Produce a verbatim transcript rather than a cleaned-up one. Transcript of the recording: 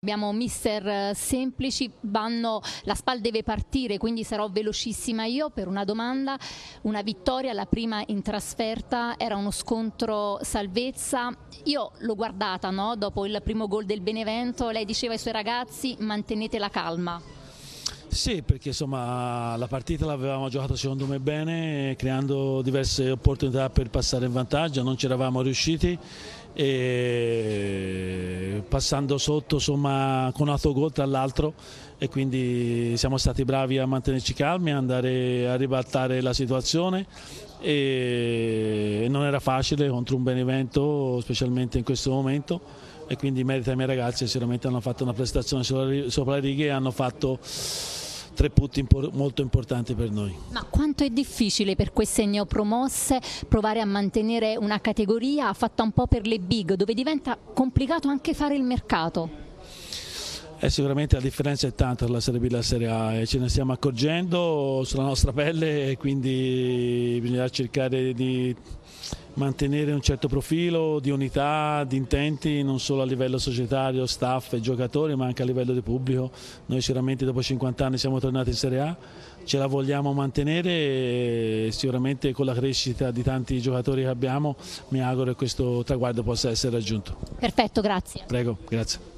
Abbiamo mister semplici, vanno, la SPAL deve partire, quindi sarò velocissima io per una domanda. Una vittoria, la prima in trasferta, era uno scontro salvezza. Io l'ho guardata, no? Dopo il primo gol del Benevento, lei diceva ai suoi ragazzi mantenete la calma. Sì, perché insomma la partita l'avevamo giocata secondo me bene, creando diverse opportunità per passare in vantaggio, non ci eravamo riusciti e passando sotto insomma con autogol tra l'altro, e quindi siamo stati bravi a mantenerci calmi, a andare a ribaltare la situazione, e non era facile contro un Benevento, specialmente in questo momento, e quindi merita ai miei ragazzi, sicuramente hanno fatto una prestazione sopra le righe e hanno fatto tre punti molto importanti per noi. Ma quanto è difficile per queste neopromosse provare a mantenere una categoria fatta un po' per le big, dove diventa complicato anche fare il mercato? Eh, sicuramente la differenza è tanta tra la Serie B e la Serie A e ce ne stiamo accorgendo sulla nostra pelle, e quindi bisogna cercare di mantenere un certo profilo di unità, di intenti, non solo a livello societario, staff e giocatori, ma anche a livello di pubblico. Noi sicuramente dopo cinquanta anni siamo tornati in Serie A, ce la vogliamo mantenere e sicuramente con la crescita di tanti giocatori che abbiamo mi auguro che questo traguardo possa essere raggiunto. Perfetto, grazie. Prego, grazie.